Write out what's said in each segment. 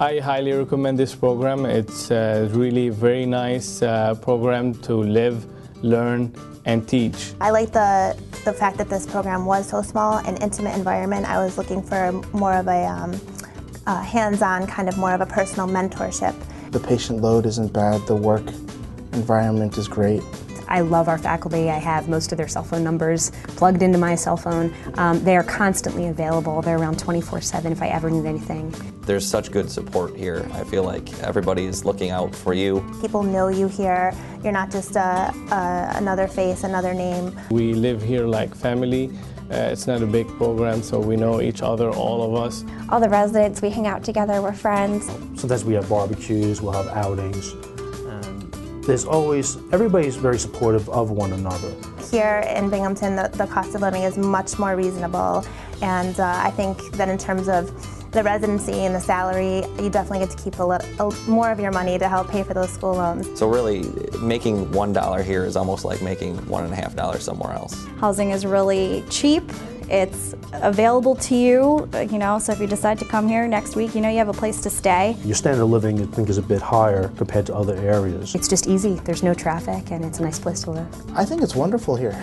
I highly recommend this program. It's really very nice program to live, learn, and teach. I like the fact that this program was so small, an intimate environment. I was looking for more of a hands-on, kind of more of a personal mentorship. The patient load isn't bad, the work environment is great. I love our faculty. I have most of their cell phone numbers plugged into my cell phone. They are constantly available. They're around 24/7 if I ever need anything. There's such good support here. I feel like everybody is looking out for you. People know you here. You're not just another face, another name. We live here like family. It's not a big program, so we know each other, all of us. All the residents, we hang out together, we're friends. Sometimes we have barbecues, we'll have outings. There's always, everybody's very supportive of one another. Here in Binghamton, the cost of living is much more reasonable, and I think that in terms of the residency and the salary, you definitely get to keep a little more of your money to help pay for those school loans. So really, making $1 here is almost like making $1.50 somewhere else. Housing is really cheap. It's available to you, so if you decide to come here next week, you have a place to stay. Your standard of living, I think, is a bit higher compared to other areas. It's just easy. There's no traffic, and it's a nice place to live. I think it's wonderful here.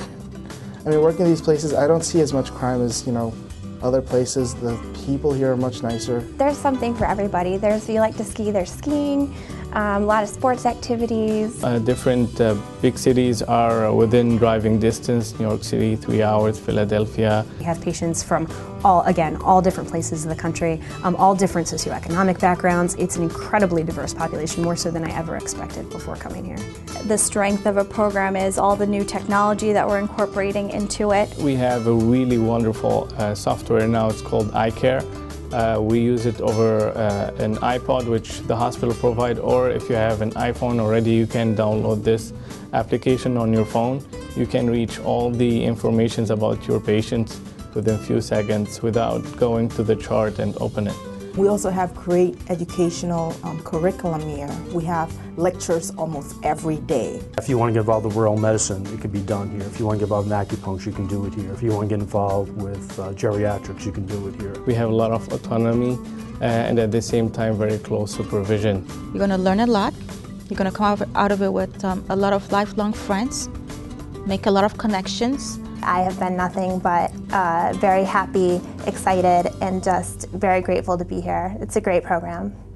I mean, working in these places, I don't see as much crime as, other places. The people here are much nicer. There's something for everybody. If you like to ski, there's skiing, a lot of sports activities. Different big cities are within driving distance. New York City, 3 hours, Philadelphia. We have patients from all different places in the country, all different socioeconomic backgrounds. It's an incredibly diverse population, more so than I ever expected before coming here. The strength of a program is all the new technology that we're incorporating into it. We have a really wonderful software now. It's called iCare. We use it over an iPod, which the hospital provide, or if you have an iPhone already, you can download this application on your phone. You can reach all the information about your patients within a few seconds without going to the chart and open it. We also have great educational curriculum here. We have lectures almost every day. If you want to get involved with rural medicine, it can be done here. If you want to get involved in acupuncture, you can do it here. If you want to get involved with geriatrics, you can do it here. We have a lot of autonomy and at the same time very close supervision. You're going to learn a lot. You're going to come out of it with a lot of lifelong friends, make a lot of connections. I have been nothing but very happy, excited, and just very grateful to be here. It's a great program.